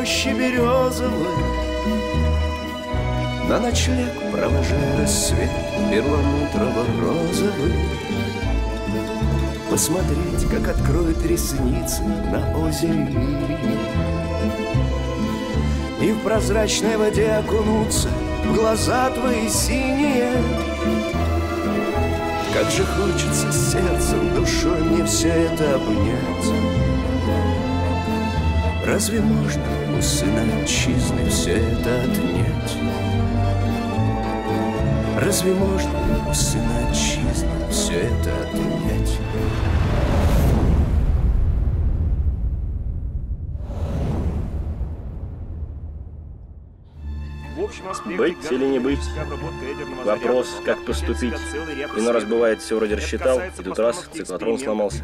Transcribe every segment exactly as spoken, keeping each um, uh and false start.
рощи березовой, на ночлег провожая рассвет перламутрово-розовый. Посмотреть, как откроет ресницы на озере лилии, и в прозрачной воде окунуться в глаза твои синие. Как же хочется сердцем, душой мне все это обнять. Разве можно у сына отчизны все это отнять? Разве можно у сына отчизны все это отнять? Быть или не быть? Вопрос, как поступить. Иной раз бывает, все вроде рассчитал, и тут раз, циклотрон сломался.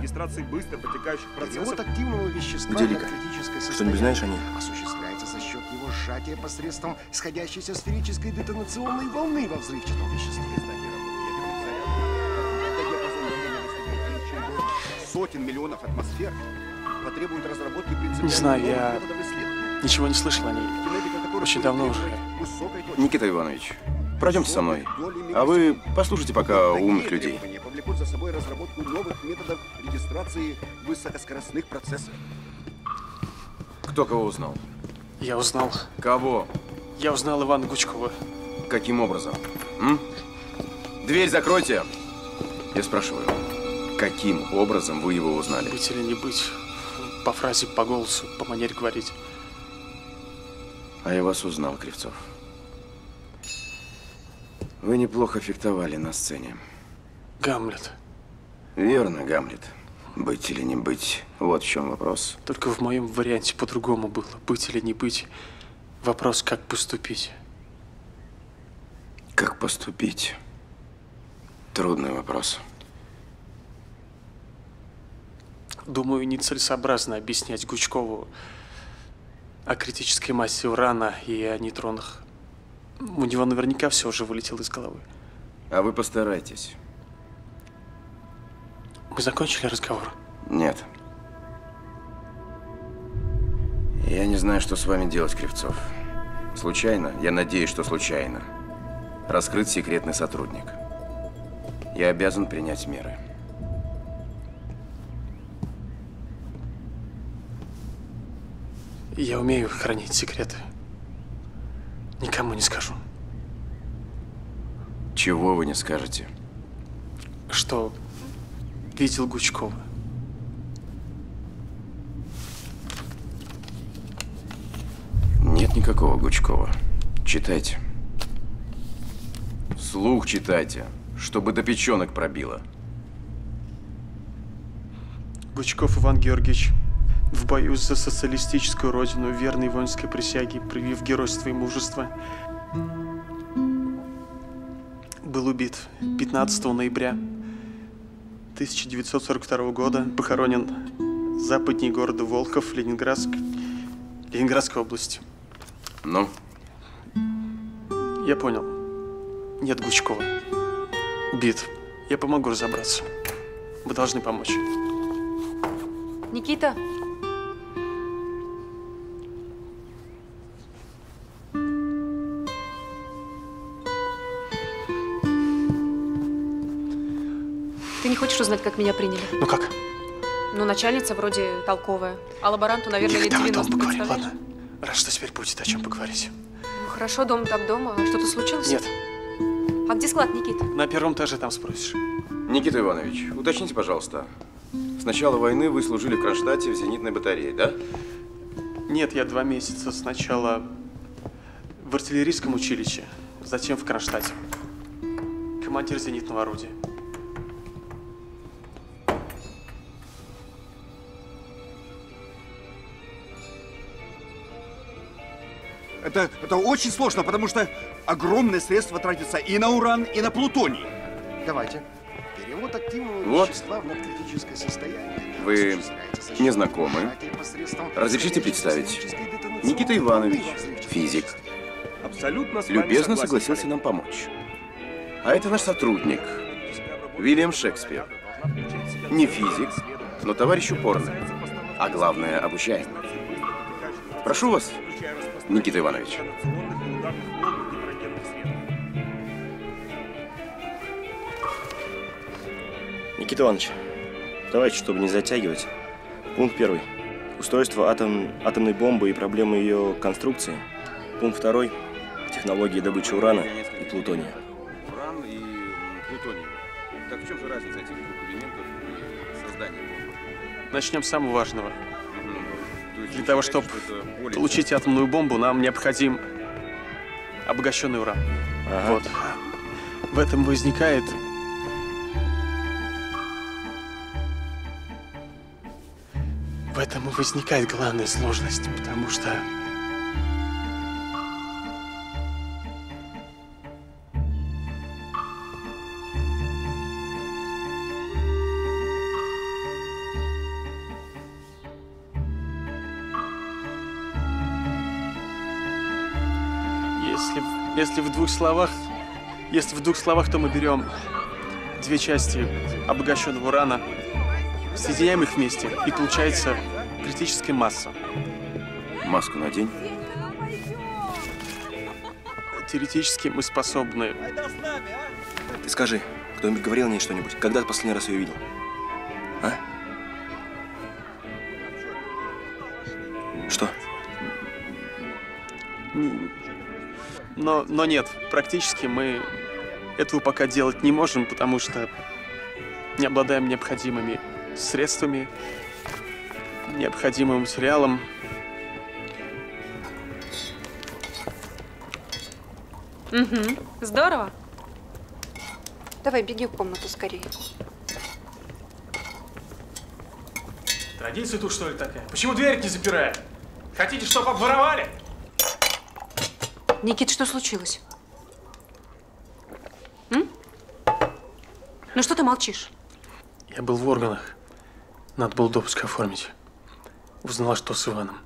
Где Лика? Что-нибудь знаешь о ней? Осуществляется за счет его сжатия посредством сходящейся сферической детонационной волны во взрывчатом веществе. Сотен миллионов атмосфер потребует разработки принципиальных. Не знаю, я ничего не слышал о ней. Очень давно уже. Никита Иванович, пройдемте со мной. А вы послушайте пока умных людей. Повлекут за собой разработку новых методов регистрации высокоскоростных процессов. Кто кого узнал? Я узнал. Кого? Я узнал Ивана Гучкова. Каким образом? М? Дверь закройте. Я спрашиваю, каким образом вы его узнали? Быть или не быть? По фразе, по голосу, по манере говорить. А я вас узнал, Кривцов. Вы неплохо фехтовали на сцене. Гамлет. Верно, Гамлет. Быть или не быть, вот в чем вопрос. Только в моем варианте по-другому было. Быть или не быть. Вопрос, как поступить. Как поступить? Трудный вопрос. Думаю, нецелесообразно объяснять Гучкову о критической массе урана и о нейтронах. У него наверняка все уже вылетело из головы. А вы постарайтесь. Мы закончили разговор? Нет. Я не знаю, что с вами делать, Кривцов. Случайно, я надеюсь, что случайно, раскрыт секретный сотрудник. Я обязан принять меры. Я умею хранить секреты. Никому не скажу. Чего вы не скажете? Что видел Гучкова. Нет никакого Гучкова. Читайте. Вслух читайте, чтобы до печенок пробило. Гучков Иван Георгиевич, в бою за социалистическую родину, верной воинской присяге, проявив геройство и мужество, был убит пятнадцатого ноября тысяча девятьсот сорок второго года, похоронен западнее города Волхов, Ленинградск, Ленинградской области. Ну? Я понял. Нет Гучкова. Убит. Я помогу разобраться. Вы должны помочь. Никита. Ты не хочешь узнать, как меня приняли? Ну как? Ну, начальница вроде толковая, а лаборанту, наверное, лет давай девяносто, дома поговорим, представляешь? ладно? Раз что теперь будет о чем поговорить. Ну, хорошо, дома так дома. А что-то случилось? Нет. А где склад, Никита? На первом этаже там спросишь. Никита Иванович, уточните, пожалуйста. С начала войны вы служили в Кронштадте в зенитной батарее, да? Нет, я два месяца сначала в артиллерийском училище, затем в Кронштадте. Командир зенитного орудия. Это, это очень сложно, потому что огромные средства тратятся и на уран, и на плутоний. Давайте. Перевод активного вот. вещества в надкритическое состояние. Вы не знакомы. Разрешите представить? Никита Иванович, физик. Абсолютно любезно согласился нам помочь. А это наш сотрудник, Уильям Шекспир. Не физик, но товарищ упорный. А главное, обучаемый. Прошу вас, Никита Иванович. Никита Иванович, давайте, чтобы не затягивать. Пункт первый. Устройство атом, атомной бомбы и проблемы ее конструкции. Пункт второй. Технологии добычи урана и плутония. Уран и плутоний. Так в чем же разница этих двух элементов и создания бомбы? Начнем с самого важного. Для того, чтобы получить атомную бомбу, нам необходим обогащенный уран. Ага. Вот. В этом возникает В этом и возникает главная сложность, потому что если, если в двух словах, если в двух словах, то мы берем две части обогащенного урана, соединяем их вместе, и получается критическая масса. Маску надень. Теоретически мы способны... Ты скажи, кто-нибудь говорил о ней что-нибудь? Когда ты последний раз ее видел? А? Что? Но, но нет, практически мы этого пока делать не можем, потому что не обладаем необходимыми средствами, необходимым материалом. Угу. Здорово. Давай, беги в комнату скорее. Традиция тут, что ли, такая? Почему дверь не запирает? Хотите, чтобы обворовали? Никит, что случилось? М? Ну что ты молчишь? Я был в органах. Надо было допуск оформить. Узнала, что с Иваном.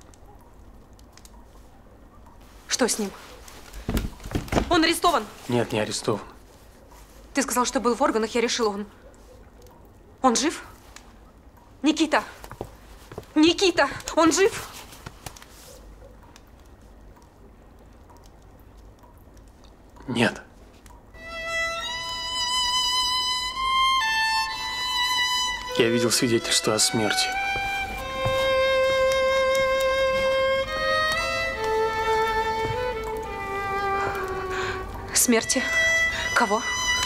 Что с ним? Он арестован? Нет, не арестован. Ты сказал, что был в органах, я решила, он... Он жив? Никита! Никита! Он жив? Нет. Я видел свидетельство о смерти. Смерти? Кого?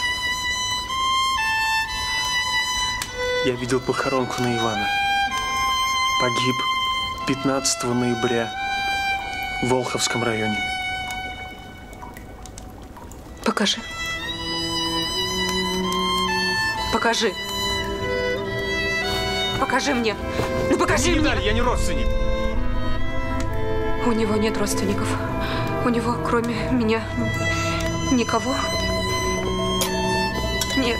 Я видел похоронку на Ивана. Погиб пятнадцатого ноября в Волховском районе. Покажи. Покажи. Покажи мне. Ну покажи Не мне. дали, я не родственник. У него нет родственников. У него, кроме меня, никого. Нет.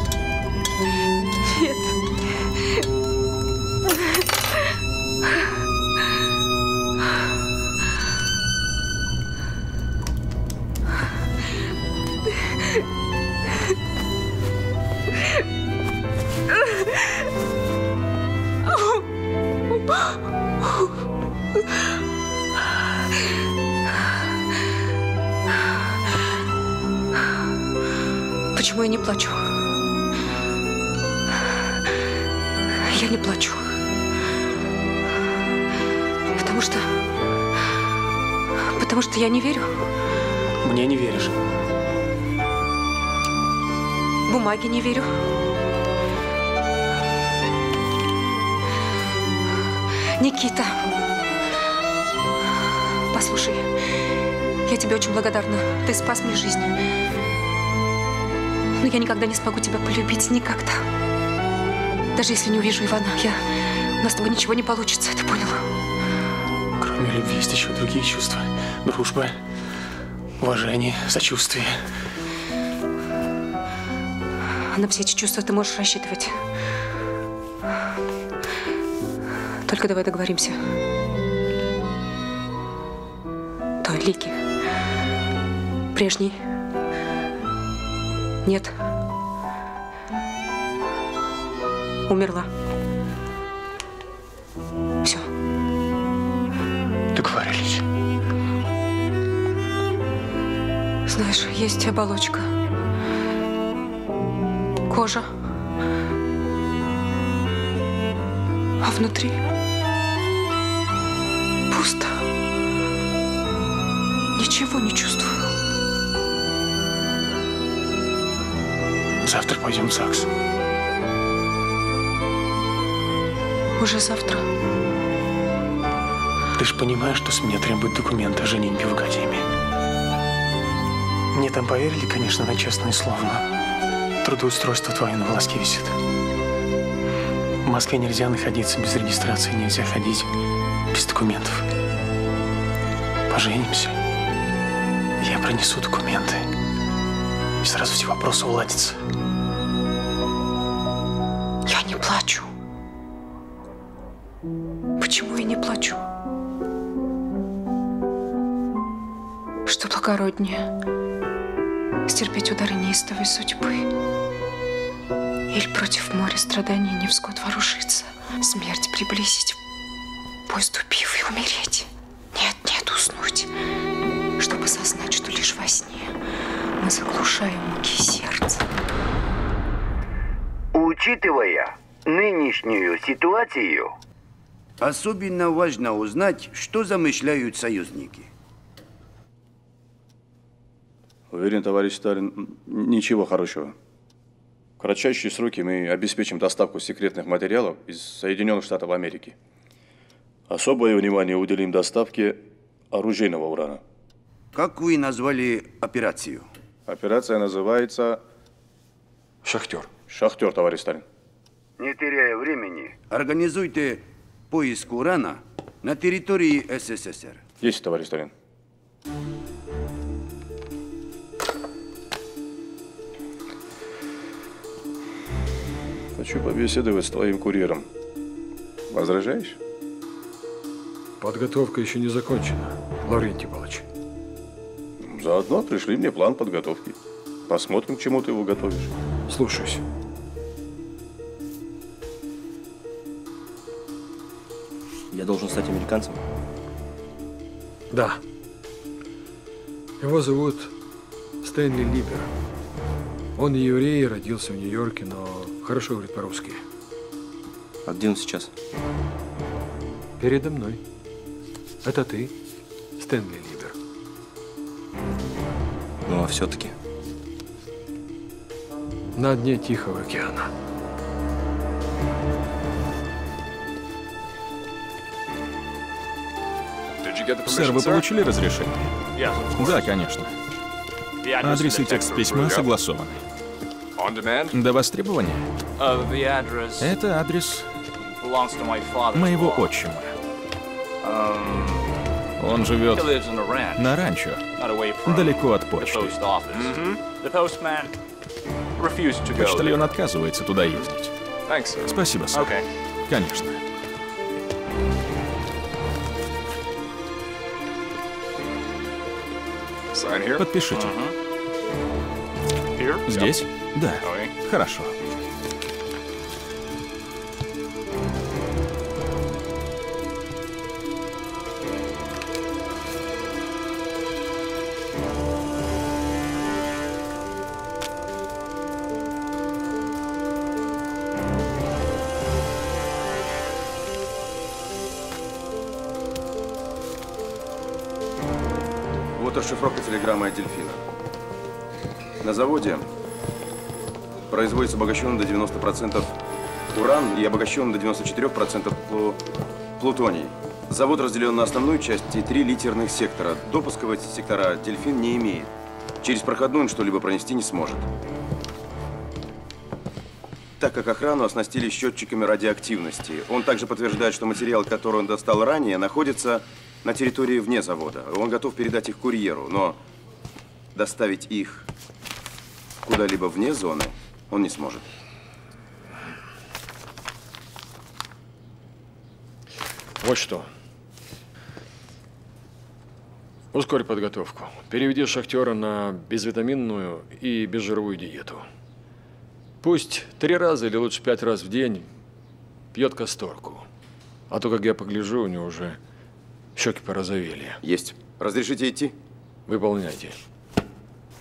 Нет. Почему я не плачу? Я не плачу. Потому что... Потому что я не верю. Мне не веришь? Бумаге не верю. Никита, послушай, я тебе очень благодарна. Ты спас мне жизнь. Но я никогда не смогу тебя полюбить. Никогда. Даже если не увижу Ивана, я... у нас с тобой ничего не получится. Ты понял? Кроме любви есть еще другие чувства. Дружба, уважение, сочувствие. На все эти чувства ты можешь рассчитывать. Только давай договоримся. Той Лики. Прежней. Нет. Умерла. Все. Договорились. Знаешь, есть оболочка. Кожа. А внутри пусто. Ничего не чувствую. Завтра пойдем в ЗАГС. Уже завтра. Ты же понимаешь, что с меня требуют документы о женитьбе в академии. Мне там поверили, конечно, на честное слово, но трудоустройство твое на волоске висит. В Москве нельзя находиться без регистрации, нельзя ходить без документов. Поженимся. Я принесу документы. И сразу все вопросы уладятся. Я не плачу. Почему я не плачу? Что благороднее? Стерпеть удары неистовой судьбы? Или против моря страданий невзгод ворушиться, смерть приблизить, бой ступив и умереть? Нет, нет, уснуть, чтобы осознать, что лишь во сне мы заглушаем муки сердца. Учитывая нынешнюю ситуацию, Особенно важно узнать, что замышляют союзники. Уверен, товарищ Сталин, ничего хорошего. В кратчайшие сроки мы обеспечим доставку секретных материалов из Соединенных Штатов Америки. Особое внимание уделим доставке оружейного урана. Как вы назвали операцию? Операция называется «Шахтер». «Шахтер», товарищ Сталин. не теряя времени, Организуйте поиск урана на территории СССР. Есть, товарищ Сталин. Хочу побеседовать с твоим курьером. Возражаешь? Подготовка еще не закончена, Лаврентий Павлович. Заодно пришли мне план подготовки. Посмотрим, к чему ты его готовишь. Слушаюсь. Я должен стать американцем? Да. Его зовут Стэнли Либер. Он еврей, родился в Нью-Йорке, но хорошо говорит по-русски. А где он сейчас? Передо мной. Это ты, Стэнли Либер. Ну, а все-таки? На дне Тихого океана. Сэр, вы получили разрешение? Да, конечно. Адрес и текст письма согласованы. До востребования? Это адрес моего отчима. Он живет на ранчо, далеко от почты. Почтальон отказывается туда ездить. Спасибо, сэр. Конечно. Подпишите. Здесь? Да. Хорошо. Вот расшифровка телеграммы от Дельфина. На заводе производится обогащенный до девяноста процентов уран и обогащенный до девяноста четырёх процентов плутоний. Завод разделен на основную часть и три литерных сектора. Допуска в эти сектора Дельфин не имеет. Через проходной он что-либо пронести не сможет. Так как охрану оснастили счетчиками радиоактивности. Он также подтверждает, что материал, который он достал ранее, находится на территории вне завода. Он готов передать их курьеру, но доставить их куда-либо вне зоны он не сможет. Вот что. Ускорь подготовку. Переведи шахтера на безвитаминную и безжировую диету. Пусть три раза или лучше пять раз в день пьет касторку. А то, как я погляжу, у него уже щеки порозовели. Есть. Разрешите идти? Выполняйте.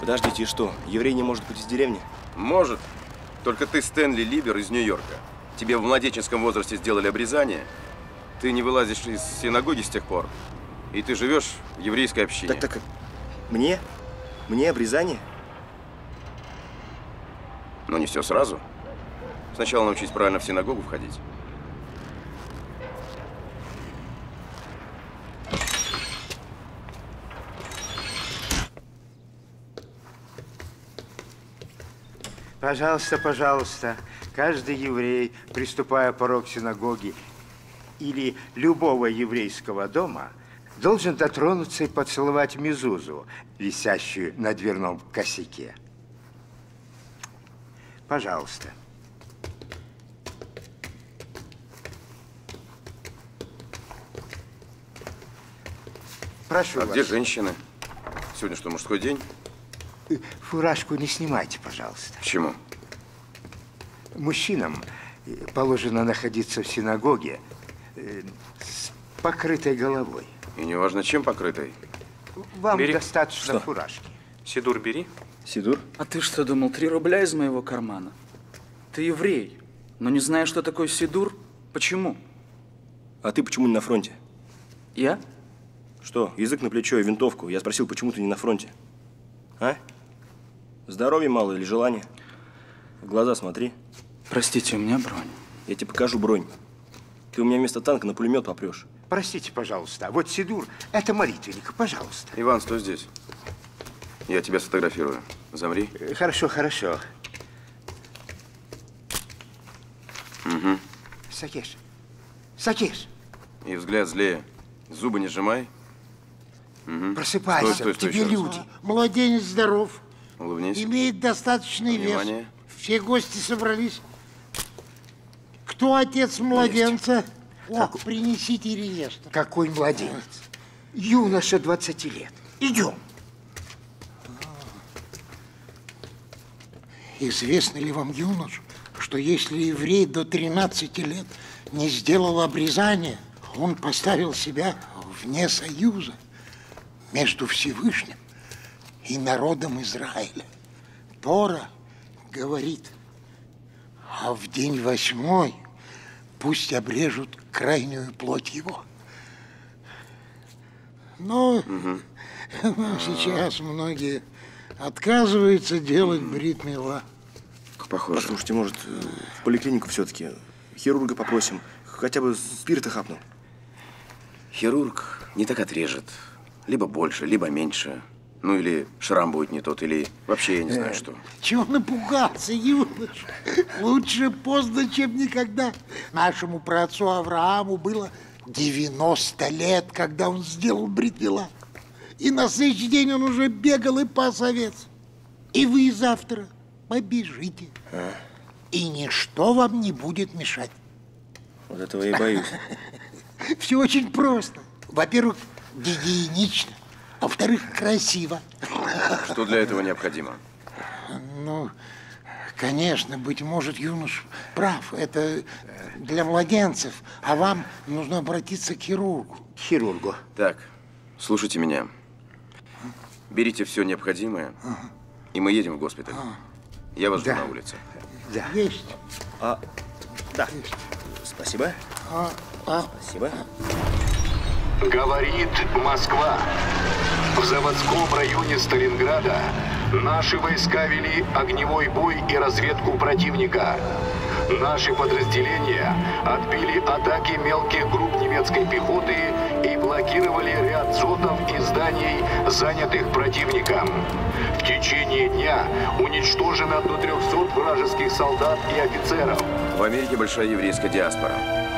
Подождите, и что? Еврей не может быть из деревни? Может. Только ты Стэнли Либер из Нью-Йорка. Тебе в младенческом возрасте сделали обрезание. Ты не вылазишь из синагоги с тех пор. И ты живешь в еврейской общине. Так, так, мне? Мне обрезание? Ну, не все сразу. Сначала научись правильно в синагогу входить. Пожалуйста, пожалуйста, каждый еврей, приступая к порог синагоги или любого еврейского дома, должен дотронуться и поцеловать мезузу, висящую на дверном косяке. Пожалуйста. Прошу а вас. Где женщины? Сегодня что, мужской день? Фуражку не снимайте, пожалуйста. Почему? Мужчинам положено находиться в синагоге с покрытой головой. И не важно, чем покрытой. Вам бери. достаточно Что? фуражки. Сидур бери. Сидур? А ты что думал, три рубля из моего кармана? Ты еврей, но не знаешь, что такое сидур? Почему? А ты почему не на фронте? Я? Что, язык на плечо и винтовку? Я спросил, почему ты не на фронте? А? Здоровья мало или желания? В глаза смотри. Простите, у меня бронь. Я тебе покажу бронь. Ты у меня вместо танка на пулемет попрешь. Простите, пожалуйста, вот сидур – это молитвенник, пожалуйста. Иван, стой здесь. Я тебя сфотографирую. Замри. Хорошо, хорошо. Угу. Сакеш, Сакеш. И взгляд злее. Зубы не сжимай. Угу. Просыпайся, стой, стой, стой, тебе люди. Младенец здоров. Улыбнись. Имеет достаточный Внимание. вес. Все гости собрались. Кто отец младенца? О, Как... принесите реестр. Какой младенец? Юноша двадцати лет. Идем. Известно ли вам, юнош, что если еврей до тринадцати лет не сделал обрезание, он поставил себя вне союза между Всевышним и народом Израиля? Тора говорит, а в день восьмой пусть обрежут крайнюю плоть его. Но, угу. но сейчас многие отказываются делать брит мила. Похоже. Послушайте, может, в поликлинику все-таки хирурга попросим, хотя бы спирта хапнул. Хирург не так отрежет. Либо больше, либо меньше. Ну, или шрам будет не тот, или вообще я не знаю, что. Чего напугаться, юнош? Лучше поздно, чем никогда. Нашему праотцу Аврааму было девяносто лет, когда он сделал брит мила. И на следующий день он уже бегал и пас овец. И вы завтра побежите. А? И ничто вам не будет мешать. Вот этого я и боюсь. Все очень просто. Во-первых, гигиенично. А во-вторых, красиво. Что для этого необходимо? Ну, конечно, быть может, юнош прав. Это для младенцев. А вам нужно обратиться к хирургу. К хирургу. Так, слушайте меня. Берите все необходимое, ага. и мы едем в госпиталь. Ага. Я вас жду да. на улице. Да. Есть. А, да. Есть. Спасибо. А, а. Спасибо. Говорит Москва. В заводском районе Сталинграда наши войска вели огневой бой и разведку противника. Наши подразделения отбили атаки мелких групп немецкой пехоты и блокировали ряд зотов и зданий, занятых противником. В течение дня уничтожено до трёхсот вражеских солдат и офицеров. В Америке большая еврейская диаспора.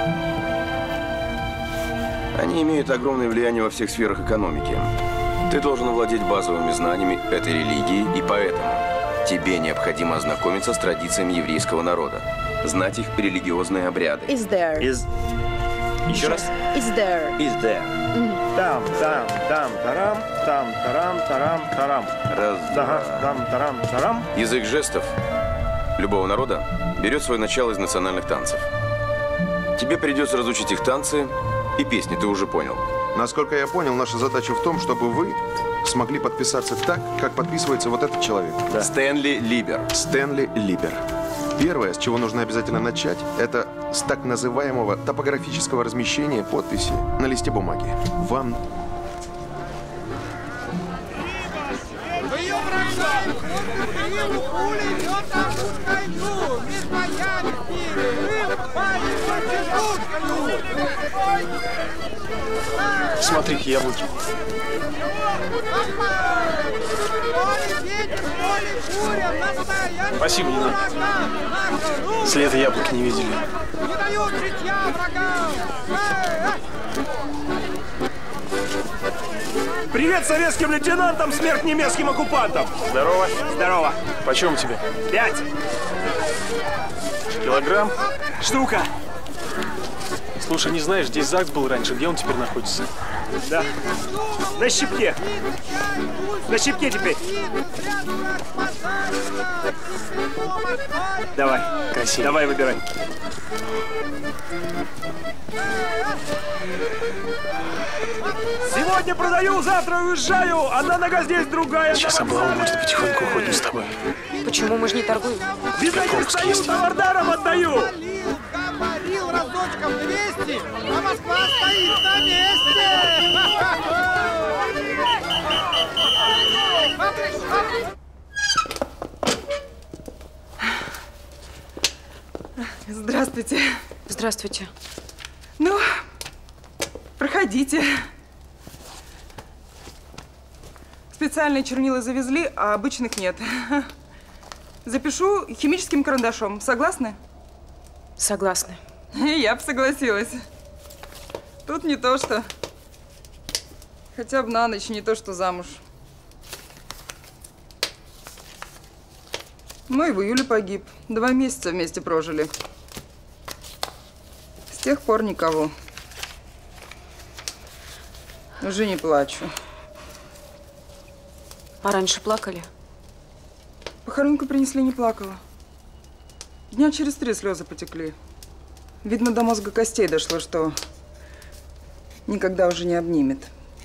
Они имеют огромное влияние во всех сферах экономики. Ты должен владеть базовыми знаниями этой религии, и поэтому тебе необходимо ознакомиться с традициями еврейского народа, знать их религиозные обряды. Is there. Is... Еще раз. Is there. Is there. Mm. Там, там, там, тарам, там, тарам, тарам, тарам. Раз, два. Там, тарам, тарам. Язык жестов любого народа берет свое начало из национальных танцев. Тебе придется разучить их танцы и песни, ты уже понял. Насколько я понял, наша задача в том, чтобы вы смогли подписаться так, как подписывается вот этот человек. Да. Стэнли Либер. Стэнли Либер. Первое, с чего нужно обязательно начать, это с так называемого топографического размещения подписи на листе бумаги. Вам... Смотрите, яблоки. Спасибо, не надо. С лета яблоки не видели. Привет советским лейтенантам, смерть немецким оккупантам! Здорово. Здорово. Почем тебе? Пять. Килограмм? Штука. Слушай, не знаешь, здесь ЗАГС был раньше, где он теперь находится? Да. На щепке. На щепке теперь. Давай. Красиво. Давай, выбирай. Сегодня продаю, завтра уезжаю. Одна нога здесь, другая. Сейчас облава будет, потихоньку уходим с тобой. Почему? Мы же не торгуем. Видать, стою, товардаром отдаю. Говорил разочком двести, а Москва стоит на месте! Здравствуйте. Здравствуйте. Ну, проходите. Специальные чернила завезли, а обычных нет. Запишу химическим карандашом. Согласны? Согласны. Я бы согласилась. Тут не то что. Хотя бы на ночь, не то что замуж. Мой в июле погиб. Два месяца вместе прожили. С тех пор никого. Уже не плачу. А раньше плакали? Похоронку принесли, не плакала. Дня через три слезы потекли. Видно, до мозга костей дошло, что никогда уже не обнимет.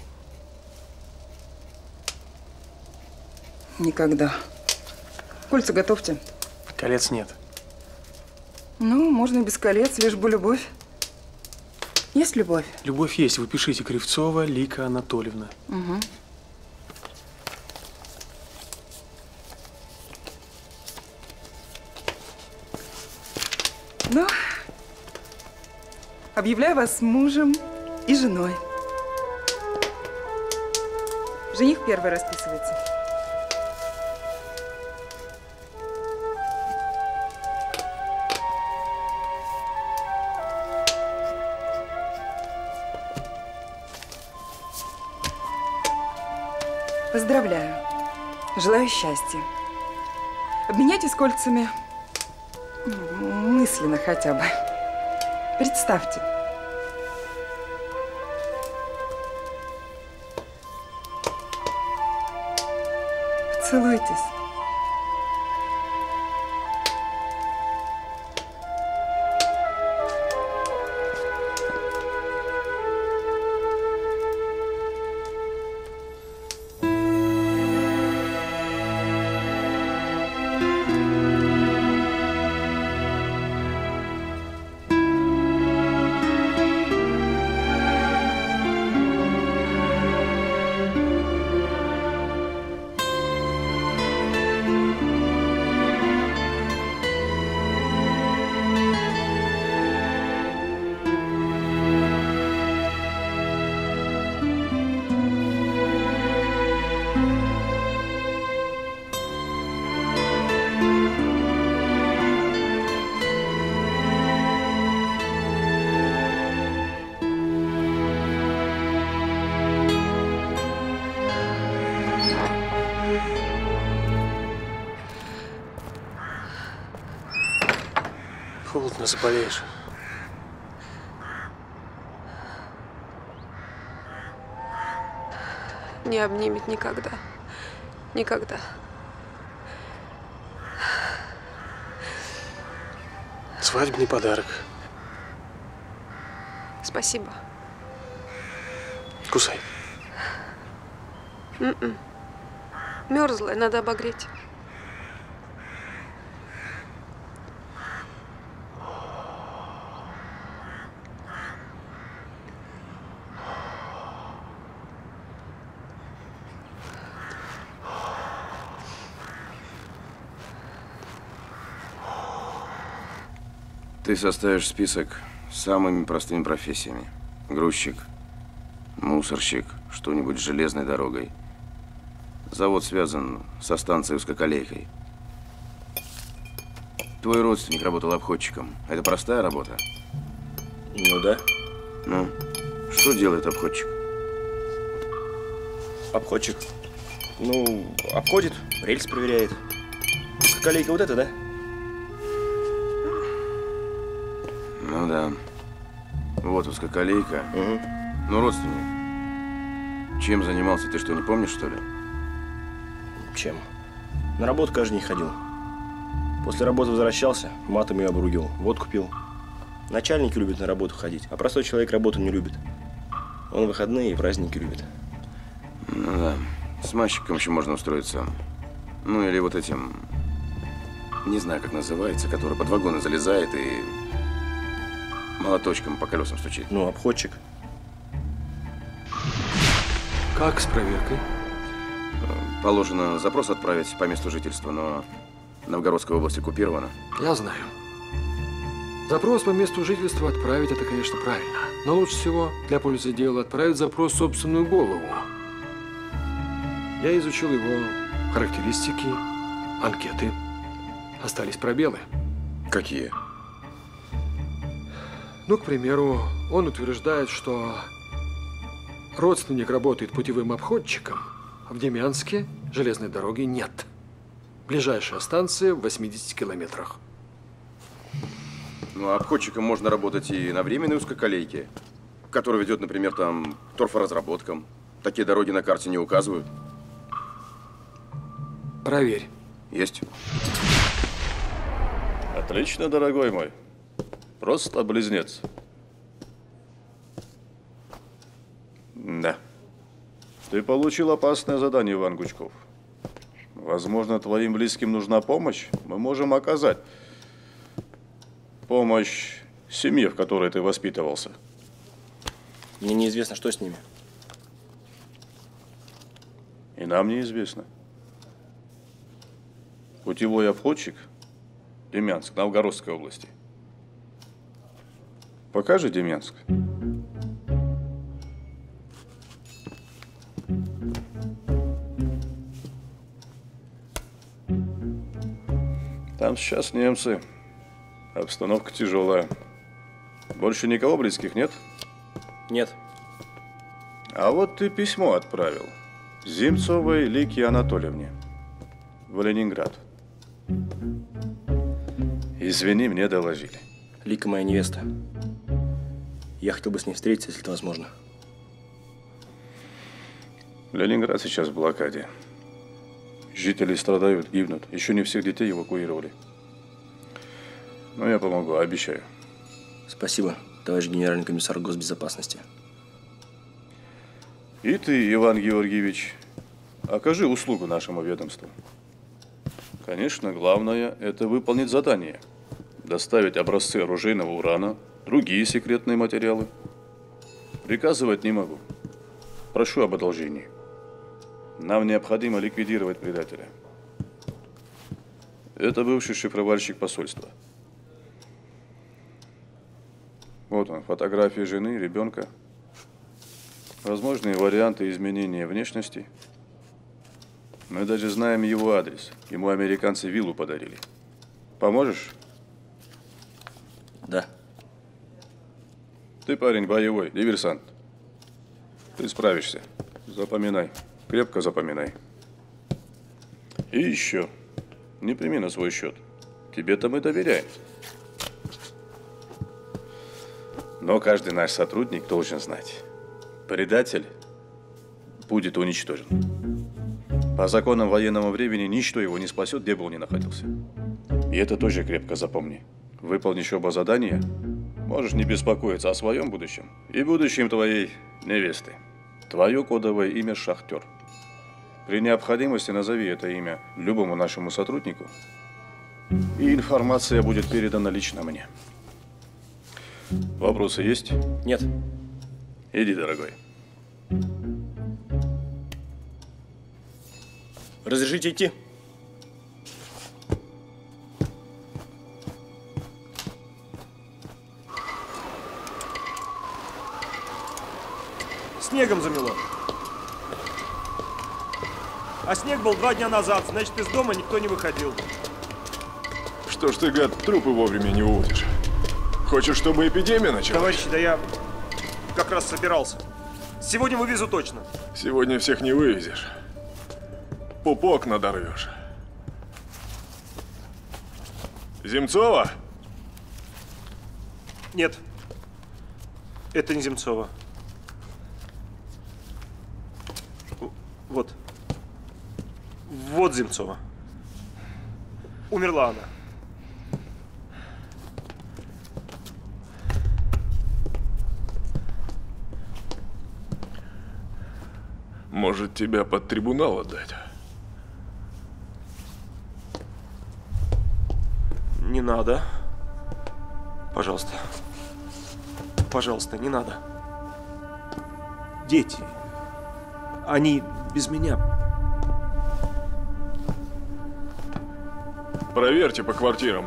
Никогда. Кольца готовьте. Колец нет. Ну, можно и без колец, лишь бы любовь. Есть любовь? Любовь есть. Вы пишите: Кривцова Лика Анатольевна. Угу. Ну, объявляю вас мужем и женой. Жених первый расписывается. Поздравляю. Желаю счастья. Обменяйтесь кольцами. Мысленно хотя бы. Представьте. Целуйтесь. Холодно, заболеешь. Не обнимет никогда. Никогда. Свадебный подарок. Спасибо. Кусай. М-м. Мерзлая, надо обогреть. Ты составишь список с самыми простыми профессиями. Грузчик, мусорщик, что-нибудь с железной дорогой. Завод связан со станцией узкоколейкой. Твой родственник работал обходчиком. Это простая работа? Ну да. Ну, что делает обходчик? Обходчик? Ну, обходит, рельс проверяет. Узкоколейка вот это, да? Ну да. Вот узкоколейка. Угу. Ну, родственник. Чем занимался, ты что, не помнишь, что ли? Чем? На работу каждый день ходил. После работы возвращался, матом ее обругивал, водку пил. Начальники любят на работу ходить, а простой человек работу не любит. Он выходные и праздники любит. Ну да. С мальчиком еще можно устроиться. Ну или вот этим, не знаю, как называется, который под вагоны залезает и молоточком по колесам стучит. Ну, обходчик. Как с проверкой? Положено запрос отправить по месту жительства, но Новгородская область оккупирована. Я знаю. Запрос по месту жительства отправить – это, конечно, правильно. Но лучше всего для пользы дела отправить запрос в собственную голову. Я изучил его характеристики, анкеты. Остались пробелы. Какие? Ну, к примеру, он утверждает, что родственник работает путевым обходчиком, а в Демянске железной дороги нет. Ближайшая станция в восьмидесяти километрах. Ну, а обходчиком можно работать и на временной узкоколейке, которая ведет, например, там, к торфоразработкам. Такие дороги на карте не указывают. Проверь. Есть. Отлично, дорогой мой. Просто близнец. Да. Ты получил опасное задание, Иван Гучков. Возможно, твоим близким нужна помощь. Мы можем оказать помощь семье, в которой ты воспитывался. Мне неизвестно, что с ними. И нам неизвестно. Путевой обходчик, Демянск, Новгородской области. Покажи Демянск. Там сейчас немцы. Обстановка тяжелая. Больше никого близких нет? Нет. А вот ты письмо отправил Зимцовой Лике Анатольевне в Ленинград. Извини, мне доложили. Лика моя невеста. Я хотел бы с ней встретиться, если это возможно. Ленинград сейчас в блокаде. Жители страдают, гибнут. Еще не всех детей эвакуировали. Но я помогу, обещаю. Спасибо, товарищ генеральный комиссар госбезопасности. И ты, Иван Георгиевич, окажи услугу нашему ведомству. Конечно, главное – это выполнить задание. Доставить образцы оружейного урана, другие секретные материалы. Приказывать не могу. Прошу об одолжении. Нам необходимо ликвидировать предателя. Это бывший шифровальщик посольства. Вот он, фотографии жены, ребенка. Возможные варианты изменения внешности. Мы даже знаем его адрес. Ему американцы виллу подарили. Поможешь? Да. Ты парень боевой, диверсант. Ты справишься. Запоминай. Крепко запоминай. И еще. Не прими на свой счет. Тебе-то мы доверяем. Но каждый наш сотрудник должен знать. Предатель будет уничтожен. По законам военного времени ничто его не спасет, где бы он ни находился. И это тоже крепко запомни. Выполнишь оба задания, можешь не беспокоиться о своем будущем и будущем твоей невесты. Твое кодовое имя Шахтер. При необходимости назови это имя любому нашему сотруднику, и информация будет передана лично мне. Вопросы есть? Нет. Иди, дорогой. Разрешите идти? Снегом замело. А снег был два дня назад, значит, из дома никто не выходил. Что ж ты, гад, трупы вовремя не уводишь? Хочешь, чтобы эпидемия началась? Товарищи, да я как раз собирался. Сегодня вывезу точно. Сегодня всех не вывезешь. Пупок надорвешь. Земцова? Нет, это не Земцова. Вот. Вот Земцова. Умерла она. Может, тебя под трибунал отдать? Не надо. Пожалуйста. Пожалуйста, не надо. Дети. Они без меня. Проверьте по квартирам.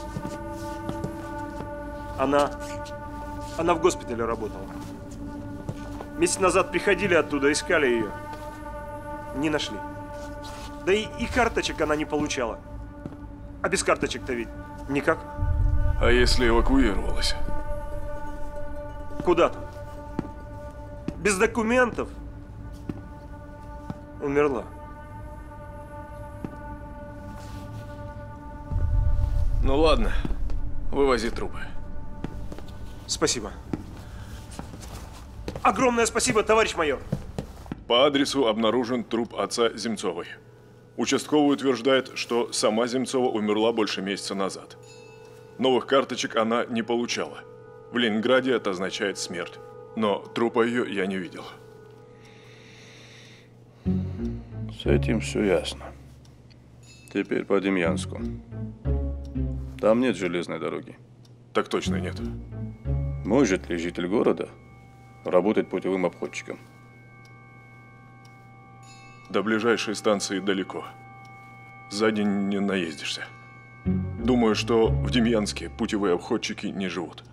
Она... Она в госпитале работала. Месяц назад приходили оттуда, искали ее. Не нашли. Да и, и карточек она не получала. А без карточек-то ведь никак. А если эвакуировалась? Куда там? Без документов. Умерла. Ну ладно, вывози трупы. Спасибо. Огромное спасибо, товарищ майор. По адресу обнаружен труп отца Земцовой. Участковый утверждает, что сама Земцова умерла больше месяца назад. Новых карточек она не получала. В Ленинграде это означает смерть. Но трупа ее я не видел. С этим все ясно. Теперь по Демьянску. Там нет железной дороги. Так точно нет. Может ли житель города работать путевым обходчиком? До ближайшей станции далеко. За день не наездишься. Думаю, что в Демьянске путевые обходчики не живут.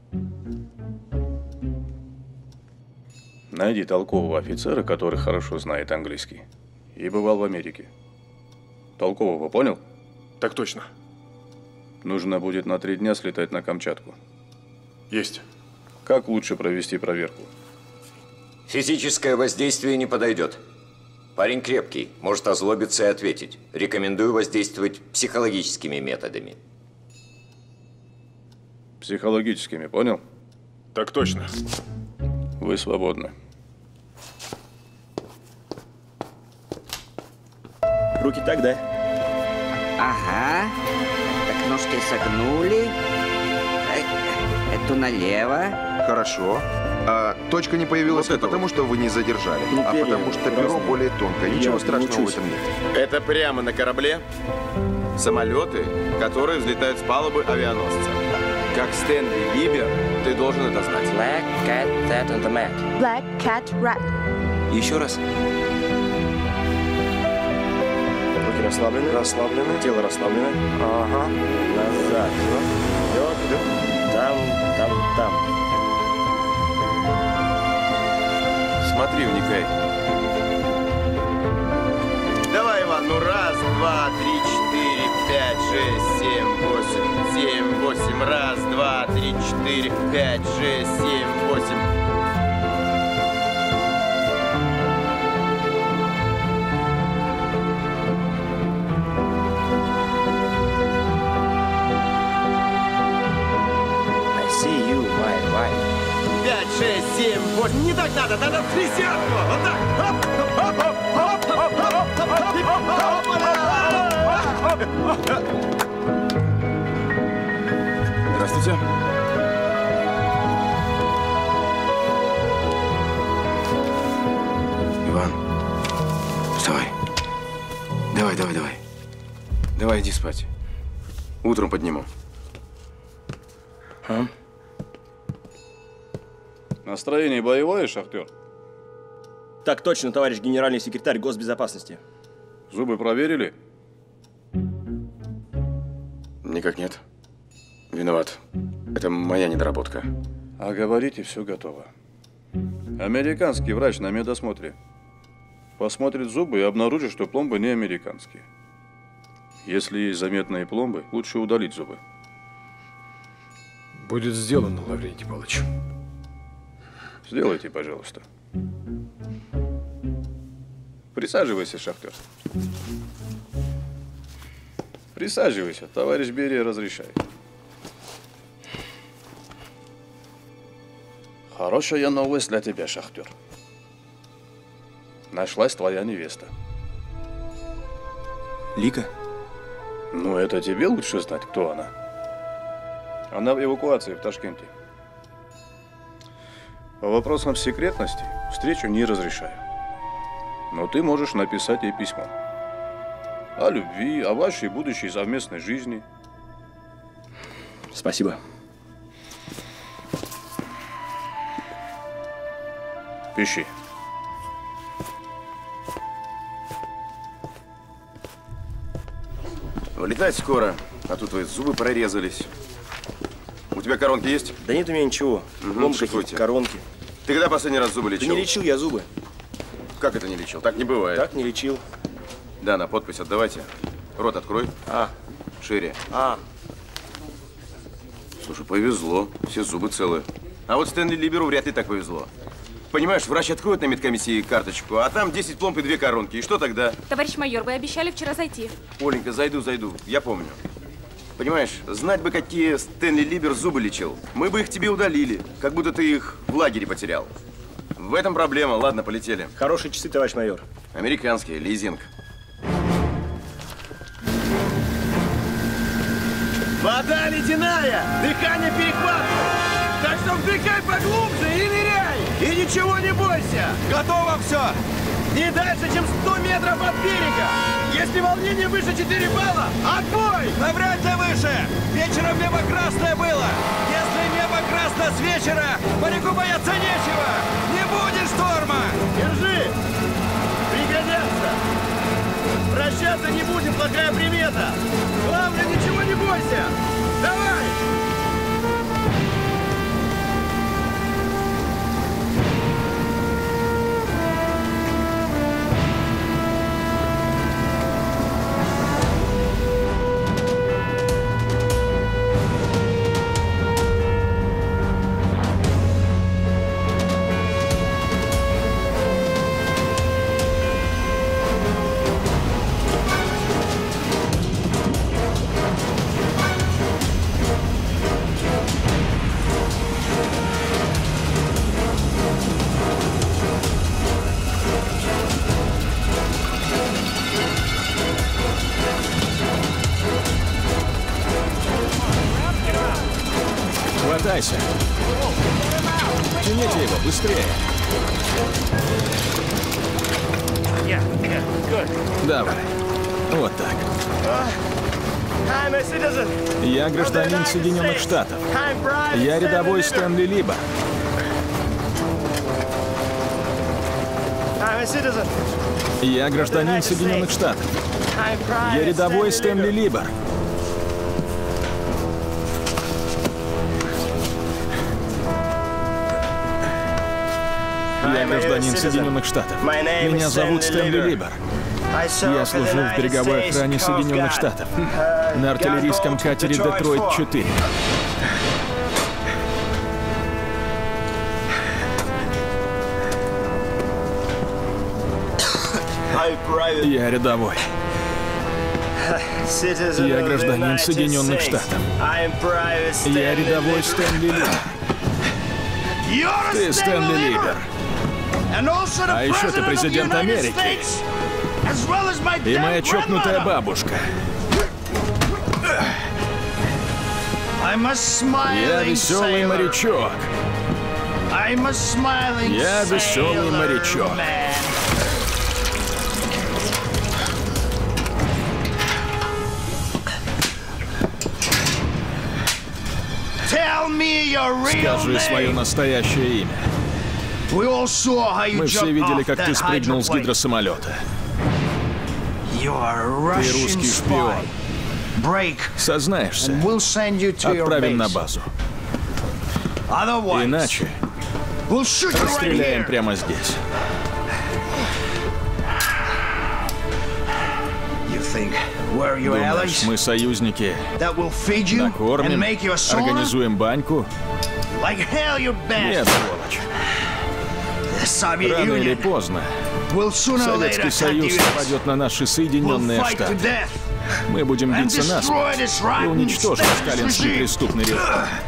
Найди толкового офицера, который хорошо знает английский и бывал в Америке. Толкового, понял? Так точно. Нужно будет на три дня слетать на Камчатку. Есть. Как лучше провести проверку? Физическое воздействие не подойдет. Парень крепкий, может озлобиться и ответить. Рекомендую воздействовать психологическими методами. Психологическими, понял? Так точно. Вы свободны. Руки так, да? Ага. Так ножки согнули. Эту налево. Хорошо. А точка не появилась вот не потому, что вы не задержали, ну, а потому что перо разные. Более тонкое. Ничего Я страшного в этом нет. Это прямо на корабле самолеты, которые взлетают с палубы авианосца. Как Стэнли Либер, ты должен это знать. Black cat, that on the mat. Black cat, rat. Еще раз. Руки расслаблены. Расслаблены. Тело расслаблено. Ага. Назад. Вперед, вперед. Там, там, там. Смотри, вникай. Давай, Иван, ну раз, два, три, четыре, пять, шесть, семь, восемь, семь, восемь. Раз, два, три, четыре, пять, шесть, семь, восемь. I see you, my wife. Пять, шесть, семь, восемь. Не так надо, надо в тридцатку. Вот так. Оп, оп, оп, оп, оп, оп, оп. Здравствуйте. Иван, вставай. Давай, иди спать. Утром подниму. А? Настроение боевое, шахтер? Так точно, товарищ генеральный секретарь госбезопасности. Зубы проверили? Никак нет. Виноват. Это моя недоработка. А говорите, все готово. Американский врач на медосмотре. Посмотрит зубы и обнаружит, что пломбы не американские. Если есть заметные пломбы, лучше удалить зубы. Будет сделано, Лаврентий Павлович. Сделайте, пожалуйста. Присаживайся, шахтер. Присаживайся, товарищ Берия разрешает. Хорошая новость для тебя, шахтер. Нашлась твоя невеста. Лика? Ну, это тебе лучше знать, кто она. Она в эвакуации в Ташкенте. По вопросам секретности встречу не разрешаю. Но ты можешь написать ей письмо. О любви, о вашей будущей совместной жизни. Спасибо. Пиши. Вылетать скоро, а тут твои зубы прорезались. У тебя коронки есть? Да нет у меня ничего. Угу, шифруйте. Коронки. Ты когда последний раз зубы лечил? Да не лечил я зубы. Как это не лечил? Так не бывает. Так не лечил. Да, на подпись отдавайте. Рот открой. А. Шире. А. Слушай, повезло. Все зубы целые. А вот Стэнли Либеру вряд ли так повезло. Понимаешь, врач откроет на медкомиссии карточку, а там десять пломб и две коронки. И что тогда? Товарищ майор, вы обещали вчера зайти. Оленька, зайду, зайду. Я помню. Понимаешь, знать бы, какие Стэнли Либер зубы лечил. Мы бы их тебе удалили, как будто ты их в лагере потерял. В этом проблема. Ладно, полетели. Хорошие часы, товарищ майор. Американские, лизинг. Вода ледяная, дыхание перехватывает. Так что вдыхай поглубже и ныряй. И ничего не бойся. Готово все. Не дальше, чем сто метров от берега. Если волнение выше четыре балла, отбой! Навряд ли выше. Вечером небо красное было. Если небо красно с вечера, моряку бояться нечего. Не будет шторма. Держи. Пригодятся. Прощаться не будем, плохая примета. Главное, ничего не бойся. Давай! Хватайся. Тяните его, быстрее. Давай. Вот так. Я гражданин Соединенных Штатов. Я рядовой Стэнли Либер. Я гражданин Соединенных Штатов. Я рядовой Стэнли Либер. Я гражданин Соединенных Штатов. Меня зовут Стэнли Либер. Я служу в береговой охране Соединенных Штатов на артиллерийском катере Детройт четыре. Я рядовой. Я гражданин Соединенных Штатов. Я рядовой Стэнли Либер. Ты Стэнли Либер. А еще ты президент Америки. И моя чокнутая бабушка. Я веселый морячок. Я веселый морячок. Скажи свое настоящее имя. Мы все видели, как ты спрыгнул с гидросамолета. Ты русский шпион. Сознаешься, отправим на базу. Иначе расстреляем прямо здесь. Думаешь, мы союзники? Накормим, организуем баньку? Нет, сволочь. Рано или поздно Советский Союз нападет на наши Соединенные Штаты. Мы будем биться насмерть и уничтожим сталинский преступный режим.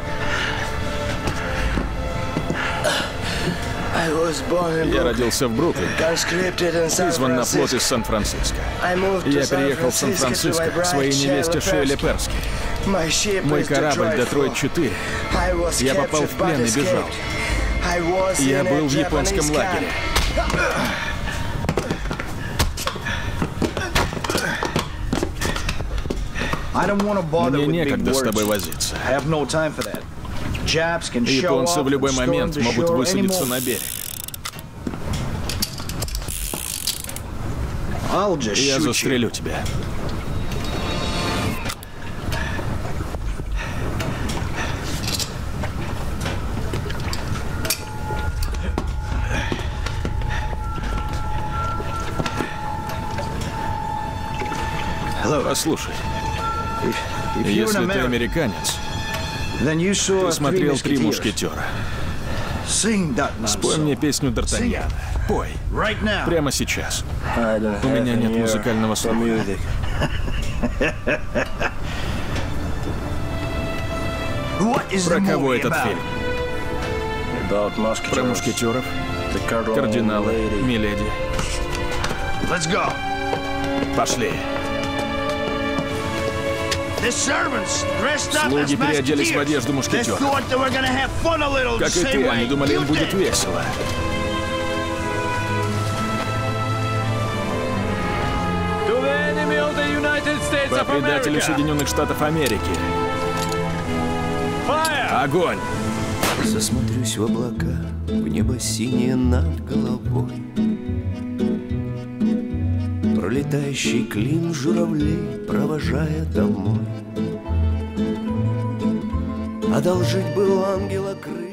Я родился в Бруклине, призван на флот из Сан-Франциско. Я переехал в Сан-Франциско к своей невесте Шейле Перски. Мой корабль Детройт четыре. Я попал в плен и бежал. Я был в японском лагере. Мне некогда с тобой возиться. Японцы в любой момент могут высадиться на берег. Я застрелю тебя. Послушай, если ты американец, ты смотрел «Три мушкетера». Спой мне песню Д'Артаньяна. Пой. Прямо сейчас. У меня нет музыкального слуха. Про кого этот фильм? Про мушкетеров, кардинала, миледи. Пошли. Слуги переоделись в одежду мушкетеров. Как и ты, они думали, им будет весело. По предателю Соединенных Штатов Америки. Огонь! Засмотрюсь в облака, в небо синее над головой. Пролетающий клин журавлей, провожая домой. Одолжить был ангела крылья.